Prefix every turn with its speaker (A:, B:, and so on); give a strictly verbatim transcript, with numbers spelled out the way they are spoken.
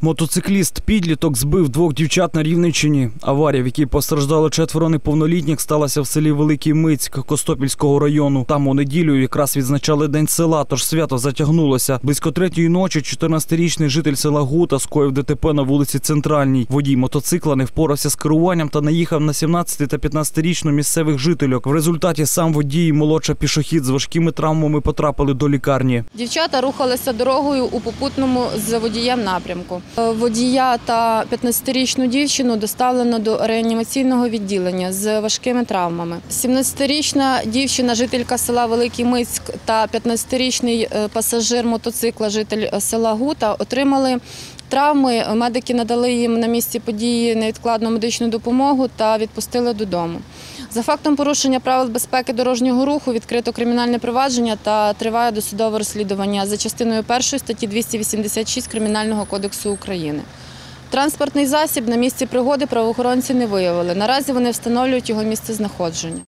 A: Мотоцикліст підліток збив двох дівчат на Рівненщині. Аварія, в якій постраждали четверо неповнолітніх, сталася в селі Великий Мицьк Костопільського району. Там у неділю якраз відзначали День села, тож свято затягнулося. Близько третьої ночі чотирнадцятирічний житель села Гута скоїв ДТП на вулиці Центральній. Водій мотоцикла не впорався з керуванням та наїхав на сімнадцяти- та п'ятнадцятирічну місцевих жительок. В результаті сам водій і молодша пішохід з важкими травмами потрапили до лікарні.
B: Дівчата рухалися дорогою у попутному з водієм напрямку. Водія та п'ятнадцятирічну дівчину доставлено до реанімаційного відділення з важкими травмами. сімнадцятирічна дівчина, жителька села Великий Мицьк, та п'ятнадцятирічний пасажир мотоцикла, житель села Гута, отримали травми. Медики надали їм на місці події невідкладну медичну допомогу та відпустили додому. За фактом порушення правил безпеки дорожнього руху відкрито кримінальне провадження та триває досудове розслідування за частиною першої статті двісті вісімдесят шість Кримінального кодексу України. Транспортний засіб на місці пригоди правоохоронці не виявили. Наразі вони встановлюють його місцезнаходження.